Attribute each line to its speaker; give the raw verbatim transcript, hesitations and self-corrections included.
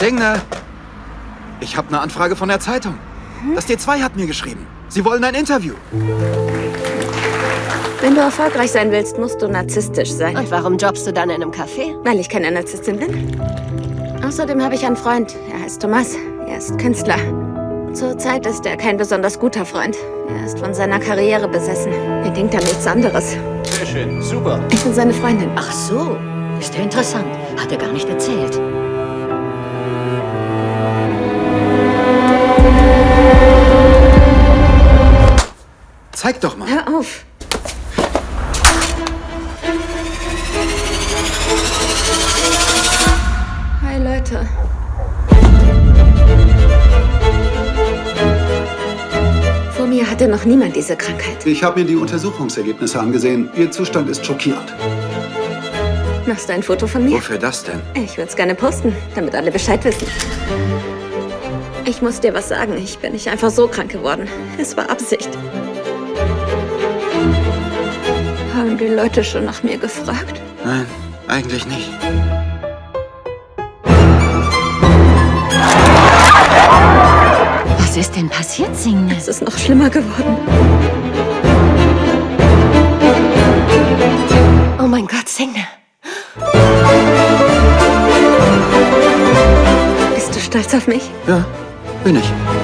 Speaker 1: Signe, ich habe eine Anfrage von der Zeitung. Das D zwei hat mir geschrieben. Sie wollen ein Interview.
Speaker 2: Wenn du erfolgreich sein willst, musst du narzisstisch sein.
Speaker 3: Und warum jobbst du dann in einem Café?
Speaker 2: Weil ich keine Narzisstin bin. Außerdem habe ich einen Freund. Er heißt Thomas. Er ist Künstler. Zurzeit ist er kein besonders guter Freund. Er ist von seiner Karriere besessen. Er denkt an nichts anderes.
Speaker 1: Sehr schön, super.
Speaker 2: Ich bin seine Freundin.
Speaker 3: Ach so, ist ja interessant. Hat er gar nicht erzählt.
Speaker 1: Zeig doch mal.
Speaker 2: Hör auf. Hi, Leute. Vor mir hatte noch niemand diese Krankheit.
Speaker 4: Ich habe mir die Untersuchungsergebnisse angesehen. Ihr Zustand ist schockierend.
Speaker 2: Machst du ein Foto von mir?
Speaker 1: Wofür das denn?
Speaker 2: Ich würde es gerne posten, damit alle Bescheid wissen. Ich muss dir was sagen. Ich bin nicht einfach so krank geworden. Es war Absicht. Haben die Leute schon nach mir gefragt?
Speaker 1: Nein, eigentlich nicht.
Speaker 3: Was ist denn passiert, Signe?
Speaker 2: Es ist noch schlimmer geworden.
Speaker 3: Oh mein Gott, Signe.
Speaker 2: Bist du stolz auf mich?
Speaker 1: Ja, bin ich.